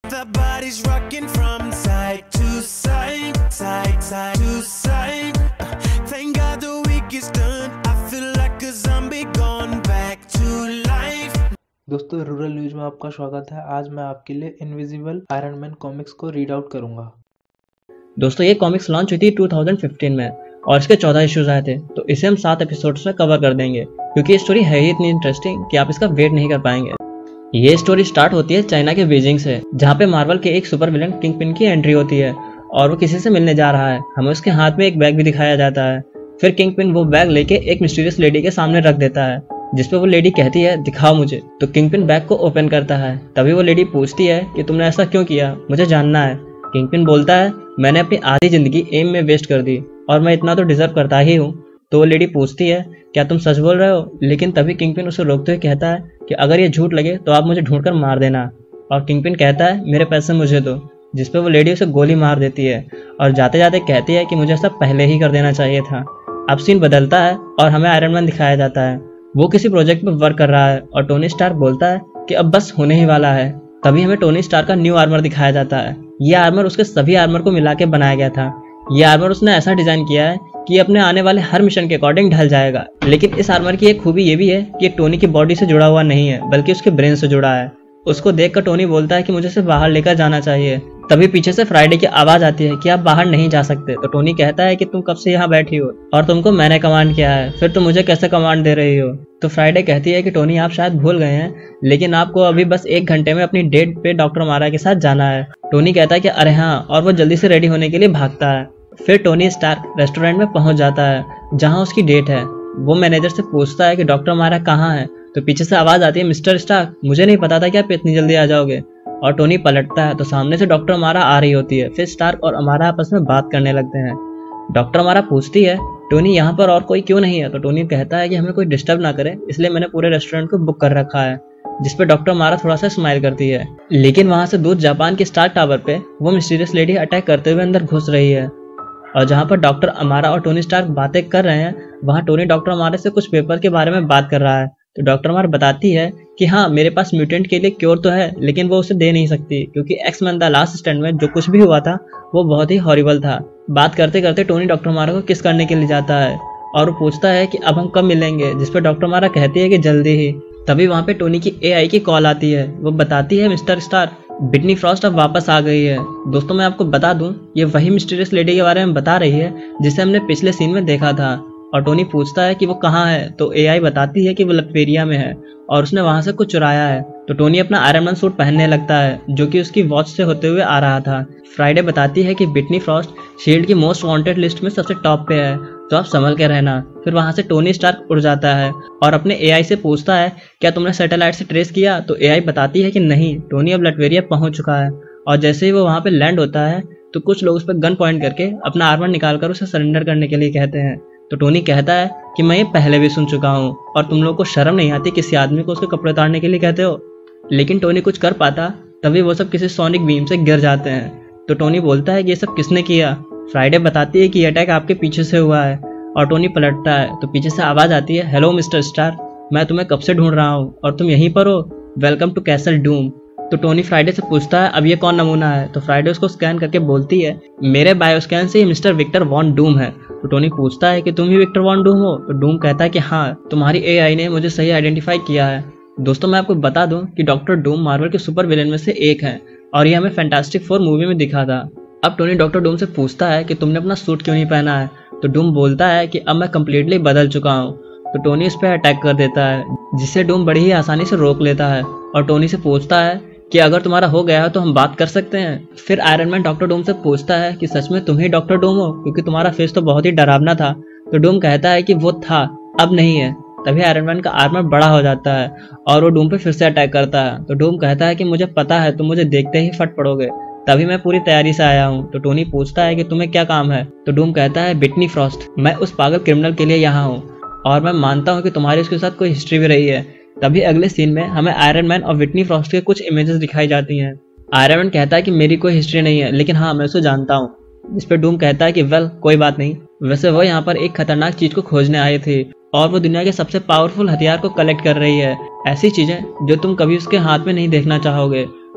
The body's rocking from side to side, side, side to side. Thank God the week is done. I feel like a zombie gone back to life. दोस्तों, rural news में आपका स्वागत है। आज मैं आपके लिए invisible Iron Man comics को रीड आउट करूंगा। दोस्तों, ये कॉमिक्स लॉन्च हुई थी 2015 में और इसके 14 इश्यूज आए थे, तो इसे हम 7 एपिसोड्स में कवर कर देंगे क्योंकि ये स्टोरी है ही इतनी इंटरेस्टिंग कि आप इसका वेट नहीं कर पाएंगे। ये स्टोरी स्टार्ट होती है चाइना के बीजिंग से, जहाँ पे मार्वल के एक सुपर विलन किंगपिन की एंट्री होती है और वो किसी से मिलने जा रहा है। हमें उसके हाथ में एक बैग भी दिखाया जाता है। फिर किंगपिन वो बैग लेके एक मिस्टीरियस लेडी के सामने रख देता है, जिसपे वो लेडी कहती है दिखाओ मुझे। तो किंगपिन बैग को ओपन करता है। तभी वो लेडी पूछती है कि तुमने ऐसा क्यों किया, मुझे जानना है। किंगपिन बोलता है मैंने अपनी आधी जिंदगी एम में वेस्ट कर दी और मैं इतना तो डिजर्व करता ही हूँ। तो वो लेडी पूछती है क्या तुम सच बोल रहे हो, लेकिन तभी किंगपिन उसे रोकते हुए कहता है कि अगर ये झूठ लगे तो आप मुझे ढूंढकर मार देना। और किंगपिन कहता है मेरे पैसे मुझे दो, जिसपे वो लेडी उसे गोली मार देती है और जाते जाते कहती है कि मुझे ऐसा पहले ही कर देना चाहिए था। अब सीन बदलता है और हमें आयरन मैन दिखाया जाता है। वो किसी प्रोजेक्ट पर वर्क कर रहा है और टोनी स्टार्क बोलता है कि अब बस होने ही वाला है। तभी हमें टोनी स्टार्क का न्यू आर्मर दिखाया जाता है। ये आर्मर उसके सभी आर्मर को मिला के बनाया गया था। ये आर्मर उसने ऐसा डिजाइन किया है कि ये अपने आने वाले हर मिशन के अकॉर्डिंग ढल जाएगा। लेकिन इस आर्मर की एक खूबी ये भी है कि ये टोनी की बॉडी से जुड़ा हुआ नहीं है, बल्कि उसके ब्रेन से जुड़ा है। उसको देखकर टोनी बोलता है कि मुझे इसे बाहर लेकर जाना चाहिए। तभी पीछे से फ्राइडे की आवाज आती है कि आप बाहर नहीं जा सकते। तो टोनी कहता है कि तुम कब से यहाँ बैठी हो और तुमको मैंने कमांड किया है, फिर तुम मुझे कैसे कमांड दे रही हो। तो फ्राइडे कहती है कि टोनी आप शायद भूल गए हैं, लेकिन आपको अभी बस 1 घंटे में अपनी डेट पे डॉक्टर मारा के साथ जाना है। टोनी कहता है कि अरे हाँ, और वो जल्दी से रेडी होने के लिए भागता है। फिर टोनी स्टार्क रेस्टोरेंट में पहुंच जाता है जहां उसकी डेट है। वो मैनेजर से पूछता है कि डॉक्टर मारा कहाँ है। तो पीछे से आवाज आती है मिस्टर स्टार्क, मुझे नहीं पता था कि आप इतनी जल्दी आ जाओगे। और टोनी पलटता है तो सामने से डॉक्टर मारा आ रही होती है। फिर स्टार्क और अमारा आपस में बात करने लगते हैं। डॉक्टर अमारा पूछती है टोनी यहाँ पर और कोई क्यों नहीं है। तो टोनी कहता है कि हमें कोई डिस्टर्ब ना करे, इसलिए मैंने पूरे रेस्टोरेंट को बुक कर रखा है। जिसपे डॉक्टर मारा थोड़ा सा स्माइल करती है। लेकिन वहां से दूर जापान के स्टार्क टावर पे वो मिस्टीरियस लेडी अटैक करते हुए अंदर घुस रही है। और जहाँ पर डॉक्टर अमारा और टोनी स्टार्क बातें कर रहे हैं, वहाँ टोनी डॉक्टर अमारा से कुछ पेपर के बारे में बात कर रहा है। तो डॉक्टर अमारा बताती है कि हाँ, मेरे पास म्यूटेंट के लिए क्योर तो है, लेकिन वो उसे दे नहीं सकती क्योंकि एक्स-मैन द लास्ट स्टैंड में जो कुछ भी हुआ था वो बहुत ही हॉरिबल था। बात करते करते टोनी डॉक्टर अमारा को किस करने के लिए जाता है और वो पूछता है कि अब हम कब मिलेंगे, जिसपे डॉक्टर अमारा कहती है कि जल्दी ही। तभी वहाँ पे टोनी की एआई की कॉल आती है। वो बताती है मिस्टर स्टार, बिटनी फ्रॉस्ट अब वापस आ गई है। दोस्तों, मैं आपको बता दूं, ये वही मिस्टीरियस लेडी के बारे में बता रही है जिसे हमने पिछले सीन में देखा था। और टोनी पूछता है कि वो कहाँ है। तो एआई बताती है कि वो लटवेरिया में है और उसने वहां से कुछ चुराया है। तो टोनी अपना आयरन मैन सूट पहनने लगता है जो कि उसकी वॉच से होते हुए आ रहा था। फ्राइडे बताती है कि बिटनी फ्रॉस्ट शील्ड की मोस्ट वांटेड लिस्ट में सबसे टॉप पे है, तो आप संभल के रहना। फिर वहां से टोनी स्टार्क उड़ जाता है और अपने एआई से पूछता है क्या तुमने सैटेलाइट से ट्रेस किया। तो एआई बताती है कि नहीं, टोनी अब लटवेरिया पहुंच चुका है। और जैसे ही वो वहां पे लैंड होता है तो कुछ लोग उस पर गन पॉइंट करके अपना आर्मर निकालकर उसे सरेंडर करने के लिए कहते हैं। तो टोनी कहता है कि मैं ये पहले भी सुन चुका हूँ और तुम लोग को शर्म नहीं आती किसी आदमी को उसके कपड़े उतारने के लिए कहते हो। लेकिन टोनी कुछ कर पाता तभी वो सब किसी सोनिक बीम से गिर जाते हैं। तो टोनी बोलता है कि ये सब किसने किया। फ्राइडे बताती है कि ये अटैक आपके पीछे से हुआ है। और टोनी पलटता है तो पीछे से आवाज आती है हेलो मिस्टर स्टार, मैं तुम्हें कब से ढूंढ रहा हूँ और तुम यहीं पर हो, वेलकम टू कैसल डूम। तो टोनी फ्राइडे से पूछता है अब ये कौन नमूना है। तो फ्राइडे उसको स्कैन करके बोलती है मेरे बायो स्कैन से ये मिस्टर विक्टर वॉन डूम है। तो टोनी पूछता है कि तुम ही विक्टर वॉन डूम हो। तो डूम कहता है कि हाँ, तुम्हारी एआई ने मुझे सही आइडेंटिफाई किया है। दोस्तों, मैं आपको बता दूं कि डॉक्टर डूम मार्वल के सुपर विलेन में से एक है और ये हमें फैंटास्टिक 4 मूवी में दिखा था। अब टोनी डॉक्टर डूम से पूछता है कि तुमने अपना सूट क्यों नहीं पहना है। तो डूम बोलता है कि अब मैं कम्प्लीटली बदल चुका हूँ। तो टोनी उस पर अटैक कर देता है, जिसे डूम बड़ी ही आसानी से रोक लेता है और टोनी से पूछता है कि अगर तुम्हारा हो गया है तो हम बात कर सकते हैं। फिर आयरन मैन डॉक्टर डूम से पूछता है कि सच में तुम ही डॉक्टर डूम हो, क्योंकि तुम्हारा फेस तो बहुत ही डरावना था। तो डूम कहता है कि वो था, अब नहीं है। तभी आयरन मैन का आर्मर बड़ा हो जाता है और वो डूम पे फिर से अटैक करता है। तो डूम कहता है कि मुझे पता है तुम मुझे देखते ही फट पड़ोगे, तभी मैं पूरी तैयारी से आया हूँ। तो टोनी पूछता है कि तुम्हें क्या काम है। तो डूम कहता है बिटनी फ्रॉस्ट, मैं उस पागल क्रिमिनल के लिए यहाँ हूँ और मैं मानता हूँ कि तुम्हारी उसके साथ कोई हिस्ट्री भी रही है। तभी अगले सीन में हमें आयरन मैन और विटनी फ्रॉस्ट के कुछ इमेजेस दिखाई जाती हैं। आयरन मैन कहता है कि मेरी कोई हिस्ट्री नहीं है, लेकिन हाँ, मैं उसे जानता हूँ। जिस पे डूम कहता है कि वेल कोई बात नहीं, वैसे वो यहाँ पर एक खतरनाक चीज को खोजने आए थे और वो दुनिया के सबसे पावरफुल हथियार को कलेक्ट कर रही है, ऐसी चीजें जो तुम कभी उसके हाथ में नहीं देखना चाहोगे।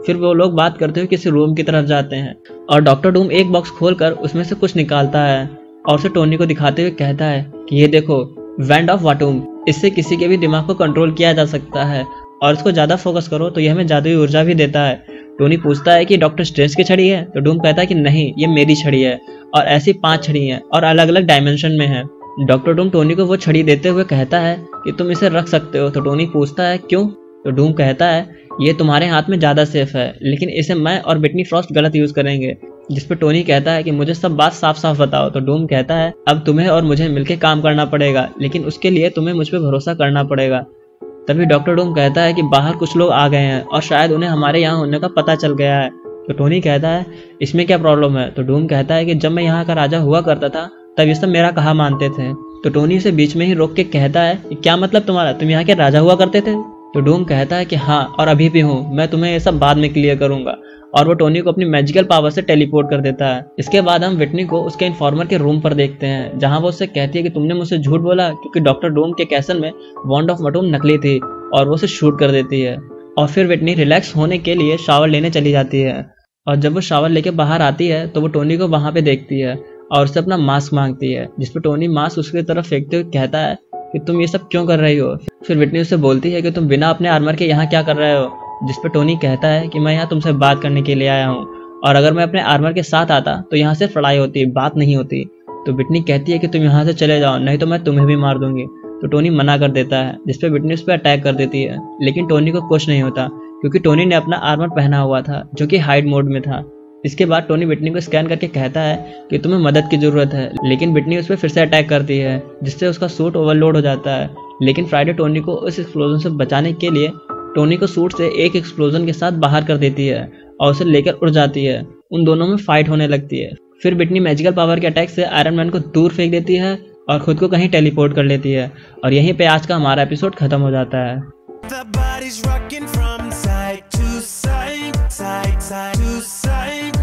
फिर वो लोग बात करते हुए किसी रूम की तरफ जाते हैं और डॉक्टर डूम एक बॉक्स खोलकर उसमें से कुछ निकालता है और उसे टोनी को दिखाते हुए कहता है कि ये देखो, वैंड ऑफ वाटूम, इससे किसी के भी दिमाग को कंट्रोल किया जा सकता है और इसको ज़्यादा फोकस करो तो ये हमें जादुई ऊर्जा भी देता है। टोनी पूछता है कि डॉक्टर स्ट्रेंज की छड़ी है, तो डूम कहता है कि नहीं, ये मेरी छड़ी है और ऐसी 5 छड़ी हैं और अलग अलग डायमेंशन में है। डॉक्टर डूम टोनी को वो छड़ी देते हुए कहता है कि तुम इसे रख सकते हो। तो टोनी पूछता है क्यों? तो डूम कहता है ये तुम्हारे हाथ में ज़्यादा सेफ है, लेकिन इसे मैं और बिटनी फ्रॉस्ट गलत यूज़ करेंगे। जिस पे टोनी कहता है कि मुझे सब बात साफ साफ बताओ। तो डूम कहता है अब तुम्हें और मुझे मिलकर काम करना पड़ेगा, लेकिन उसके लिए तुम्हें मुझ पर भरोसा करना पड़ेगा। तभी डॉक्टर डूम कहता है कि बाहर कुछ लोग आ गए हैं और शायद उन्हें हमारे यहाँ होने का पता चल गया है। तो टोनी कहता है इसमें क्या प्रॉब्लम है? तो डूम कहता है कि जब मैं यहाँ का राजा हुआ करता था तब ये सब मेरा कहा मानते थे। तो टोनी उसे बीच में ही रोक के कहता है कि क्या मतलब तुम्हारा, तुम यहाँ के राजा हुआ करते थे? तो डूम कहता है कि हाँ, और अभी भी हूँ, मैं तुम्हें ये सब बाद में क्लियर करूंगा। और वो टोनी को अपनी मैजिकल पावर से टेलीपोर्ट कर देता है। इसके बाद हम विटनी को उसके इन्फॉर्मर के रूम पर देखते हैं, जहाँ वो उससे कहती है कि तुमने मुझसे झूठ बोला क्योंकि डॉक्टर डूम के कैसल में वॉन्ड ऑफ वाटूम नकली थी, और वो उसे शूट कर देती है। और फिर विटनी रिलैक्स होने के लिए शावर लेने चली जाती है और जब वो शावर लेके बाहर आती है तो वो टोनी को वहाँ पे देखती है और उससे अपना मास्क मांगती है, जिसपे टोनी मास्क उसकी तरफ फेंकते हुए कहता है कि तुम ये सब क्यों कर रही हो। फिर विटनी उससे बोलती है कि तुम बिना अपने आर्मर के यहाँ क्या कर रहे हो, जिसपे टोनी कहता है कि मैं यहाँ तुमसे बात करने के लिए आया हूँ और अगर मैं अपने आर्मर के साथ आता तो यहाँ सिर्फ लड़ाई होती, बात नहीं होती। तो विटनी कहती है कि तुम यहाँ से चले जाओ, नहीं तो मैं तुम्हें भी मार दूंगी। तो टोनी मना कर देता है, जिसपे विटनी उस पर अटैक कर देती है, लेकिन टोनी को कुछ नहीं होता क्योंकि टोनी ने अपना आर्मर पहना हुआ था जो कि हाइड मोड में था। इसके बाद टोनी विटनी को स्कैन करके कहता है कि तुम्हें मदद की जरूरत है, लेकिन विटनी उस पर फिर से अटैक करती है जिससे उसका सूट ओवरलोड हो जाता है। लेकिन फ्राइडे टोनी को उस एक्सप्लोजन से बचाने के लिए टोनी को सूट से एक एक्सप्लोजन के साथ बाहर कर देती है और उसे लेकर उड़ जाती है। उन दोनों में फाइट होने लगती है। फिर विटनी मैजिकल पावर के अटैक से आयरन मैन को दूर फेंक देती है और खुद को कहीं टेलीपोर्ट कर लेती है और यहीं पे आज का हमारा एपिसोड खत्म हो जाता है। The body's rocking from side to side, side to side.